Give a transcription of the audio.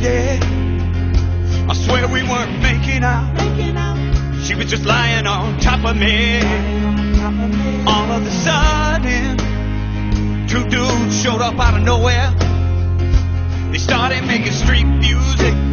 yeah. I swear we weren't making out. She was just lying on top of me. All of a sudden, two dudes showed up out of nowhere. They started making street music.